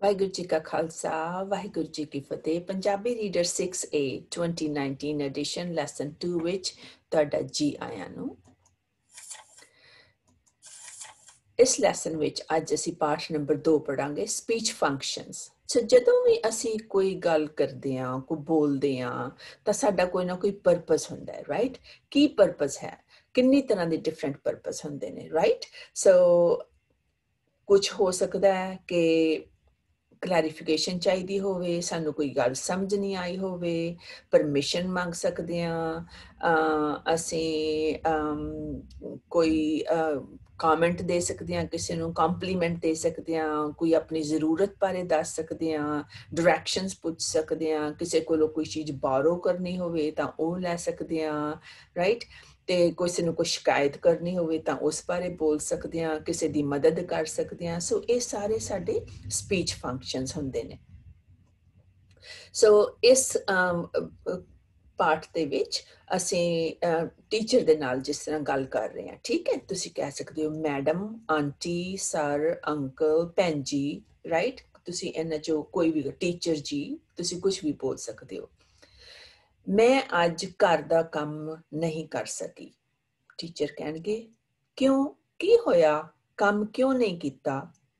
ਵਾਹਿਗੁਰੂ ਜੀ ਕਾ ਖਾਲਸਾ ਵਾਹਿਗੁਰੂ ਜੀ ਕੀ ਫਤਿਹ Punjabi reader 6A 2019 edition lesson 2 ਵਿੱਚ ਤੁਹਾਡਾ ਜੀ ਆਇਆਂ ਨੂੰ। ਇਸ ਲੈਸਨ ਵਿੱਚ ਅੱਜ ਅਸੀਂ ਪਾਠ ਨੰਬਰ 2 ਪੜਾਂਗੇ ਸਪੀਚ ਫੰਕਸ਼ਨਸ। ਸੋ ਜਦੋਂ ਵੀ ਅਸੀਂ ਕੋਈ ਗੱਲ ਕਰਦੇ ਹਾਂ, ਕੋਈ ਬੋਲਦੇ ਹਾਂ ਤਾਂ ਸਾਡਾ ਕੋਈ ਨਾ ਕੋਈ ਪਰਪਸ ਹੁੰਦਾ ਹੈ, ਰਾਈਟ? ਕੀ ਪਰਪਸ ਹੈ? ਕਿੰਨੀ ਤਰ੍ਹਾਂ ਦੇ ਡਿਫਰੈਂਟ ਪਰਪਸ ਹੁੰਦੇ ਨੇ, ਰਾਈਟ? ਸੋ ਕੁਝ ਹੋ ਸਕਦਾ ਹੈ ਕਿ ਕਲੈਰੀਫਿਕੇਸ਼ਨ ਚਾਹੀਦੀ ਹੋਵੇ, ਸਾਨੂੰ ਕੋਈ ਗੱਲ ਸਮਝ ਨਹੀਂ ਆਈ ਹੋਵੇ, ਪਰਮਿਸ਼ਨ ਮੰਗ ਸਕਦੇ ਹਾਂ, ਅਸੀਂ ਕੋਈ ਕਮੈਂਟ ਦੇ ਸਕਦੇ ਹਾਂ, ਕਿਸੇ ਨੂੰ ਕੰਪਲੀਮੈਂਟ ਦੇ ਸਕਦੇ ਹਾਂ, ਕੋਈ ਆਪਣੀ ਜ਼ਰੂਰਤ ਬਾਰੇ ਦੱਸ ਸਕਦੇ ਹਾਂ, ਡਾਇਰੈਕਸ਼ਨਸ ਪੁੱਛ ਸਕਦੇ ਹਾਂ, ਕਿਸੇ ਕੋਲੋਂ ਕੋਈ ਚੀਜ਼ ਬਾਰੋ ਕਰਨੀ ਹੋਵੇ ਤਾਂ ਉਹ ਲੈ ਸਕਦੇ ਹਾਂ, ਰਾਈਟ? ਤੇ ਕਿਸੇ ਨੂੰ ਕੋਈ ਸ਼ਿਕਾਇਤ ਕਰਨੀ ਹੋਵੇ ਤਾਂ ਉਸ ਬਾਰੇ ਬੋਲ ਸਕਦੇ ਹਾਂ, ਕਿਸੇ ਦੀ ਮਦਦ ਕਰ ਸਕਦੇ ਹਾਂ। ਸੋ ਇਹ ਸਾਰੇ ਸਾਡੇ ਸਪੀਚ ਫੰਕਸ਼ਨਸ ਹੁੰਦੇ ਨੇ। ਸੋ ਇਸ ਪਾਠ ਦੇ ਵਿੱਚ ਅਸੀਂ ਟੀਚਰ ਦੇ ਨਾਲ ਜਿਸ ਤਰ੍ਹਾਂ ਗੱਲ ਕਰ ਰਹੇ ਹਾਂ, ਠੀਕ ਹੈ? ਤੁਸੀਂ ਕਹਿ ਸਕਦੇ ਹੋ ਮੈਡਮ, ਆਂਟੀ, ਸਰ, ਅੰਕਲ, ਭੈਣ ਜੀ, ਰਾਈਟ? ਤੁਸੀਂ ਇਹਨਾਂ ਚੋਂ ਕੋਈ ਵੀ, ਟੀਚਰ ਜੀ, ਤੁਸੀਂ ਕੁਝ ਵੀ ਬੋਲ ਸਕਦੇ ਹੋ। ਮੈਂ ਅੱਜ ਘਰ ਦਾ ਕੰਮ ਨਹੀਂ ਕਰ ਸਕੀ। ਟੀਚਰ ਕਹਿਣਗੇ ਕਿਉਂ, ਕੀ ਹੋਇਆ, ਕੰਮ ਕਿਉਂ ਨਹੀਂ ਕੀਤਾ?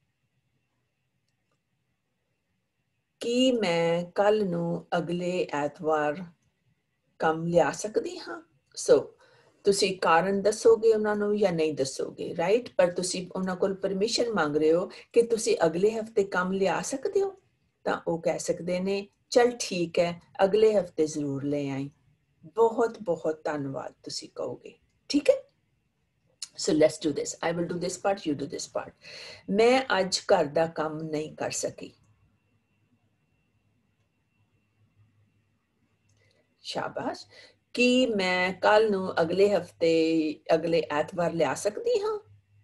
ਕੀ ਮੈਂ ਕੱਲ ਨੂੰ ਅਗਲੇ ਐਤਵਾਰ ਕੰਮ ਲਿਆ ਸਕਦੀ ਹਾਂ? ਸੋ ਤੁਸੀਂ ਕਾਰਨ ਦੱਸੋਗੇ ਉਹਨਾਂ ਨੂੰ ਜਾਂ ਨਹੀਂ ਦੱਸੋਗੇ, ਰਾਈਟ? ਪਰ ਤੁਸੀਂ ਉਹਨਾਂ ਕੋਲ ਪਰਮਿਸ਼ਨ ਮੰਗ ਰਹੇ ਹੋ ਕਿ ਤੁਸੀਂ ਅਗਲੇ ਹਫਤੇ ਕੰਮ ਲਿਆ ਸਕਦੇ ਹੋ, ਤਾਂ ਉਹ ਕਹਿ ਸਕਦੇ ਨੇ ਚਲ ਠੀਕ ਹੈ, ਅਗਲੇ ਹਫਤੇ ਜ਼ਰੂਰ ਲੈ ਆਈ। ਬਹੁਤ ਬਹੁਤ ਧੰਨਵਾਦ ਤੁਸੀਂ ਕਹੋਗੇ, ਠੀਕ ਹੈ? So let's do this. I will do this part, you do this part. ਮੈਂ ਅੱਜ ਘਰ ਦਾ ਕੰਮ ਨਹੀਂ ਕਰ ਸਕੀ। ਸ਼ਾਬਾਸ਼। ਕੀ ਮੈਂ ਕੱਲ ਨੂੰ ਅਗਲੇ ਹਫਤੇ, ਅਗਲੇ ਐਤਵਾਰ ਲਿਆ ਸਕਦੀ ਹਾਂ?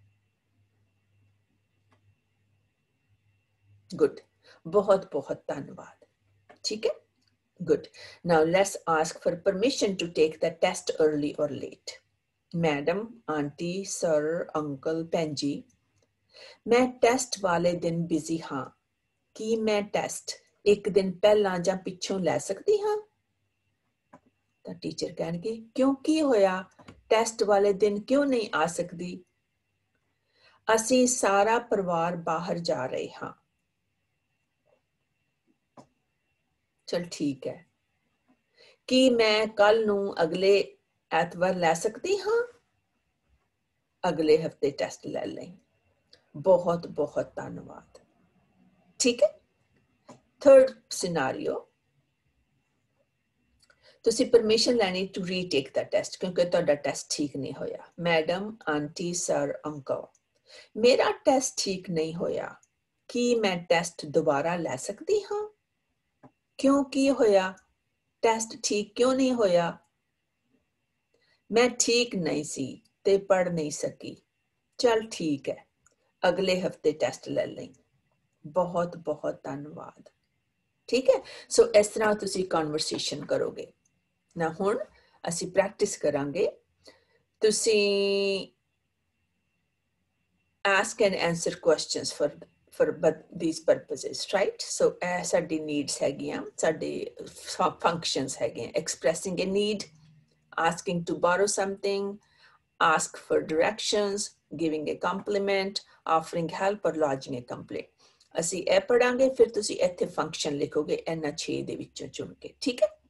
Good. ਬਹੁਤ ਬਹੁਤ ਧੰਨਵਾਦ, ਠੀਕ ਹੈ? Good. Now let's ask for permission to take the test early or late. Madam, aunty, sir, uncle, ਭੈਣ ਜੀ, ਮੈਂ ਟੈਸਟ ਵਾਲੇ ਦਿਨ ਬਿਜ਼ੀ ਹਾਂ। ਕੀ ਮੈਂ ਟੈਸਟ ਇੱਕ ਦਿਨ ਪਹਿਲਾਂ ਜਾਂ ਪਿੱਛੋਂ ਲੈ ਸਕਦੀ ਹਾਂ? ਤਾਂ ਟੀਚਰ ਕਹਿਣਗੇ ਕਿਉਂ, ਕੀ ਹੋਇਆ, ਟੈਸਟ ਵਾਲੇ ਦਿਨ ਕਿਉਂ ਨਹੀਂ ਆ ਸਕਦੀ? ਅਸੀਂ ਸਾਰਾ ਪਰਿਵਾਰ ਬਾਹਰ ਜਾ ਰਹੇ ਹਾਂ। ਚਲ ਠੀਕ ਹੈ। ਕੀ ਮੈਂ ਕੱਲ ਨੂੰ ਅਗਲੇ ਐਤਵਾਰ ਲੈ ਸਕਦੀ ਹਾਂ? ਅਗਲੇ ਹਫਤੇ ਟੈਸਟ ਲੈ ਲਈ। ਬਹੁਤ ਬਹੁਤ ਧੰਨਵਾਦ, ਠੀਕ ਹੈ? ਥਰਡ ਸਿਨਾਰੀਓ, ਤੁਸੀਂ ਪਰਮਿਸ਼ਨ ਲੈਣੀ ਟੂ ਰੀਟੇਕ ਦਾ ਟੈਸਟ ਕਿਉਂਕਿ ਤੁਹਾਡਾ ਟੈਸਟ ਠੀਕ ਨਹੀਂ ਹੋਇਆ। ਮੈਡਮ, ਆਂਟੀ, ਸਰ, ਅੰਕਲ, ਮੇਰਾ ਟੈਸਟ ਠੀਕ ਨਹੀਂ ਹੋਇਆ। ਕੀ ਮੈਂ ਟੈਸਟ ਦੁਬਾਰਾ ਲੈ ਸਕਦੀ ਹਾਂ? ਕਿਉਂ, ਕੀ ਹੋਇਆ, ਟੈਸਟ ਠੀਕ ਕਿਉਂ ਨਹੀਂ ਹੋਇਆ? ਮੈਂ ਠੀਕ ਨਹੀਂ ਸੀ ਤੇ ਪੜ੍ਹ ਨਹੀਂ ਸਕੀ। ਚਲ ਠੀਕ ਹੈ, ਅਗਲੇ ਹਫਤੇ ਟੈਸਟ ਲੈ ਲਈ। ਬਹੁਤ ਬਹੁਤ ਧੰਨਵਾਦ, ਠੀਕ ਹੈ? ਸੋ ਇਸ ਤਰ੍ਹਾਂ ਤੁਸੀਂ ਕਨਵਰਸੇਸ਼ਨ ਕਰੋਗੇ ਨਾ। ਹੁਣ ਅਸੀਂ ਪ੍ਰੈਕਟਿਸ ਕਰਾਂਗੇ। ਤੁਸੀਂ ask and answer questions for these purposes, right? So ਸਾਡੀ ਨੀਡਸ ਹੈਗੀਆਂ, ਸਾਡੇ functions ਹੈਗੇ, expressing a need, asking to borrow something, ask for directions, giving a compliment, offering help or lodging a complaint. ਅਸੀਂ ਇਹ ਪੜਾਂਗੇ, ਫਿਰ ਤੁਸੀਂ ਇੱਥੇ ਫੰਕਸ਼ਨ ਲਿਖੋਗੇ ਇਹਨਾਂ 6 ਦੇ ਵਿੱਚੋਂ ਚੁਣ ਕੇ, ਠੀਕ ਹੈ?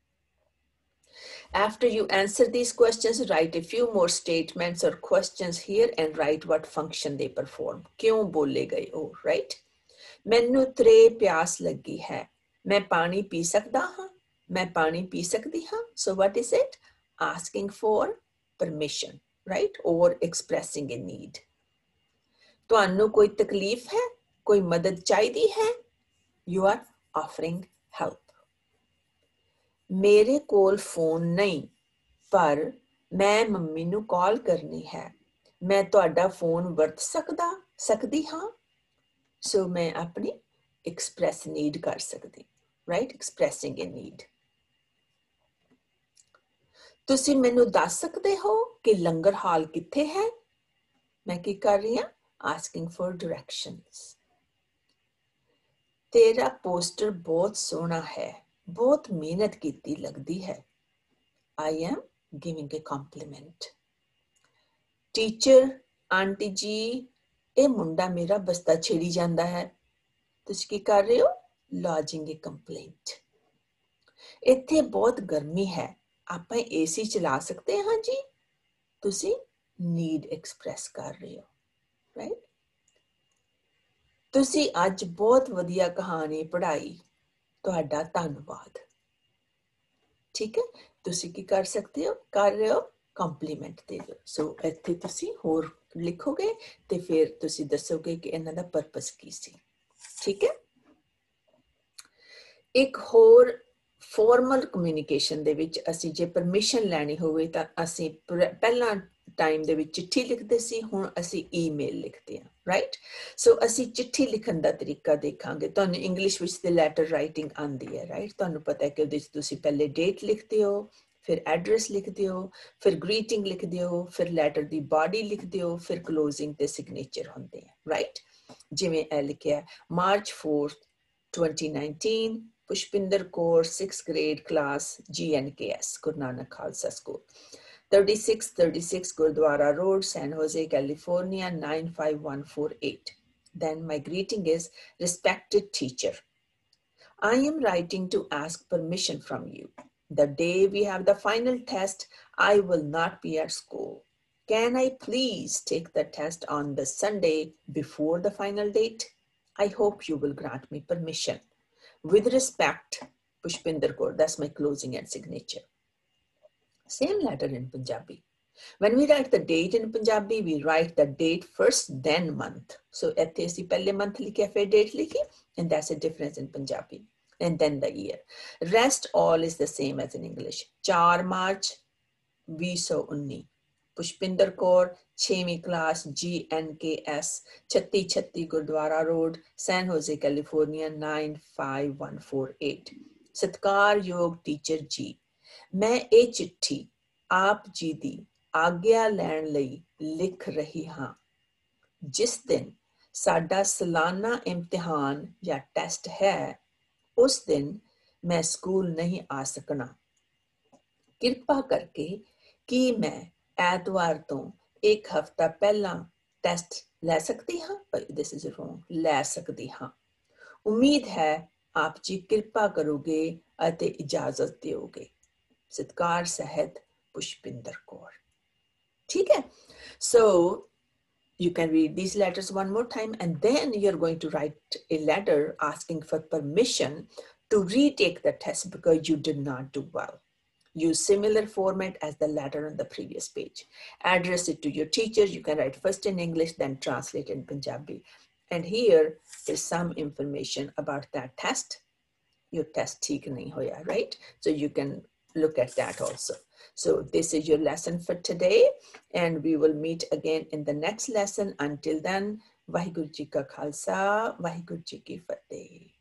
After you answer these questions, write a few more statements or questions here and write what function they perform. ਕਿਉਂ ਬੋਲੇ ਗਏ ਉਹ, right? ਮੈਨੂੰ ਤਰੇ ਪਿਆਸ ਲੱਗੀ ਹੈ। ਮੈਂ ਪਾਣੀ ਪੀ ਸਕਦਾ ਹਾਂ? ਮੈਂ ਪਾਣੀ ਪੀ ਸਕਦੀ ਹਾਂ? So what is it? Asking for permission, right? Or expressing a need. ਤੁਹਾਨੂੰ ਕੋਈ ਤਕਲੀਫ ਹੈ? ਕੋਈ ਮਦਦ ਚਾਹੀਦੀ ਹੈ? You are offering help. ਮੇਰੇ ਕੋਲ ਫੋਨ ਨਹੀਂ, ਪਰ ਮੈਂ ਮੰਮੀ ਨੂੰ ਕਾਲ ਕਰਨੀ ਹੈ। ਮੈਂ ਤੁਹਾਡਾ ਫੋਨ ਵਰਤ ਸਕਦੀ ਹਾਂ? ਸੋ ਮੈਂ ਆਪਣੀ ਐਕਸਪ੍ਰੈਸ ਨੀਡ ਕਰ ਸਕਦੀ, ਰਾਈਟ? ਐਕਸਪ੍ਰੈਸਿੰਗ ਏ ਨੀਡ। ਤੁਸੀਂ ਮੈਨੂੰ ਦੱਸ ਸਕਦੇ ਹੋ ਕਿ ਲੰਗਰ ਹਾਲ ਕਿੱਥੇ ਹੈ? ਮੈਂ ਕੀ ਕਰ ਰਹੀ ਹਾਂ? Asking for directions. तेरा पोस्टर बहुत सोहना है, बहुत मेहनत कीती लगदी है। I am giving a compliment. Teacher, aunty जी, ਇਹ ਮੁੰਡਾ ਮੇਰਾ ਬਸਤਾ ਛੇੜੀ ਜਾਂਦਾ ਹੈ। ਤੁਸੀਂ ਕੀ ਕਰ ਰਹੇ ਹੋ? Lodging a complaint. ਇੱਥੇ ਬਹੁਤ ਗਰਮੀ ਹੈ, ਆਪਾਂ AC ਚਲਾ ਸਕਦੇ ਹਾਂ ਜੀ? ਤੁਸੀਂ ਨੀਡ ਐਕਸਪ੍ਰੈਸ ਕਰ ਰਹੇ ਹੋ, ਰਾਈਟ? ਤੁਸੀਂ ਅੱਜ ਬਹੁਤ ਵਧੀਆ ਕਹਾਣੀ ਪੜ੍ਹਾਈ, ਤੁਹਾਡਾ ਧੰਨਵਾਦ। ਠੀਕ ਹੈ, ਤੁਸੀਂ ਕੀ ਕਰ ਸਕਦੇ ਹੋ? ਕਰ ਰਹੇ ਹੋ ਕੰਪਲੀਮੈਂਟ ਦੇ ਦਿਓ। ਸੋ ਇੱਥੇ ਤੁਸੀਂ ਹੋਰ ਲਿਖੋਗੇ ਤੇ ਫਿਰ ਤੁਸੀਂ ਦੱਸੋਗੇ ਕਿ ਇਹਨਾਂ ਦਾ ਪਰਪਸ ਕੀ ਸੀ। ਠੀਕ ਹੈ, ਇੱਕ ਹੋਰ ਫਾਰਮਲ ਕਮਿਊਨੀਕੇਸ਼ਨ ਦੇ ਵਿੱਚ ਅਸੀਂ ਜੇ ਪਰਮਿਸ਼ਨ ਲੈਣੀ ਹੋਵੇ ਤਾਂ ਅਸੀਂ ਪਹਿਲਾਂ ਟਾਈਮ ਦੇ ਵਿੱਚ ਚਿੱਠੀ ਲਿਖਦੇ ਸੀ, ਹੁਣ ਅਸੀਂ ਈਮੇਲ ਲਿਖਦੇ ਹਾਂ, ਰਾਈਟ? ਸੋ ਅਸੀਂ ਚਿੱਠੀ ਲਿਖਣ ਦਾ ਤਰੀਕਾ ਦੇਖਾਂਗੇ। ਤੁਹਾਨੂੰ ਇੰਗਲਿਸ਼ ਵਿੱਚ ਤੇ ਲੈਟਰ ਰਾਈਟਿੰਗ ਆਉਂਦੀ ਹੈ, ਰਾਈਟ? ਤੁਹਾਨੂੰ ਪਤਾ ਹੈ ਕਿ ਉਹਦੇ 'ਚ ਤੁਸੀਂ ਪਹਿਲੇ ਡੇਟ ਲਿਖਦੇ ਹੋ, ਫਿਰ ਐਡਰੈਸ ਲਿਖਦੇ ਹੋ, ਫਿਰ ਗ੍ਰੀਟਿੰਗ ਲਿਖਦੇ ਹੋ, ਫਿਰ ਲੈਟਰ ਦੀ ਬਾਡੀ ਲਿਖਦੇ ਹੋ, ਫਿਰ ਕਲੋਜ਼ਿੰਗ ਤੇ ਸਿਗਨੇਚਰ ਹੁੰਦੇ ਆ, ਰਾਈਟ? ਜਿਵੇਂ ਇਹ ਲਿਖਿਆ March 4th 2019, Pushpinder Kaur, 6th grade class, GNKS, Guru Nanak Khalsa School, 3636 Gurdwara Road, San Jose, California, 95148. Then my greeting is, respected teacher, I am writing to ask permission from you. The day we have the final test, I will not be at school. Can I please take the test on the Sunday before the final date? I hope you will grant me permission. With respect, Pushpinder Kaur. That's my closing and signature. Same letter in Punjabi. When we write the date in Punjabi, we write the date first, then month. So ਇੱਥੇ ਅਸੀਂ ਪਹਿਲੇ month ਲਿਖਿਆ, ਫਿਰ date ਲਿਖੀ, and that's a difference in Punjabi. And then the year. Rest all is the same as in English. 4 March 2019. Pushpinder Kaur, 6वीं class, GNKS, 3636 Gurdwara Road, San Jose, California, 95148. ਸਤਿਕਾਰਯੋਗ teacher ਜੀ, ਮੈਂ ਇਹ ਚਿੱਠੀ ਆਪ ਜੀ ਦੀ ਆਗਿਆ ਲੈਣ ਲਈ ਲਿਖ ਰਹੀ ਹਾਂ। ਜਿਸ ਦਿਨ ਸਾਡਾ ਸਾਲਾਨਾ ਇਮਤਿਹਾਨ ਜਾਂ ਟੈਸਟ ਹੈ, ਉਸ ਦਿਨ ਮੈਂ ਸਕੂਲ ਨਹੀਂ ਆ ਸਕਣਾ। ਕਿਰਪਾ ਕਰਕੇ ਕੀ ਮੈਂ ਐਤਵਾਰ ਤੋਂ ਇੱਕ ਹਫ਼ਤਾ ਪਹਿਲਾਂ ਟੈਸਟ ਲੈ ਸਕਦੀ ਹਾਂ? ਦਿਸ ਇਜ਼ ਰੋਂਗ, ਲੈ ਸਕਦੀ ਹਾਂ। ਉਮੀਦ ਹੈ ਆਪ ਜੀ ਕਿਰਪਾ ਕਰੋਗੇ ਅਤੇ ਇਜਾਜ਼ਤ ਦਿਓਗੇ। ਸਤਿਕਾਰ ਸਹਿਤ ਪੁਸ਼ਪਿੰਦਰ ਕੌਰ। ਠੀਕ ਹੈ, so you can read these letters one more time, and then you're going to write a letter asking for permission to retake the test because you did not do well. Use similar format as the letter on the previous page. Address it to your teacher. You can write first in English, then translate in Punjabi. And here is some information about that test. Your test theek nahi hoya, right? So you can look at that also. So this is your lesson for today, and we will meet again in the next lesson. Until then, Vaheguru Ji Ka Khalsa, Vaheguru Ji Ki Fateh.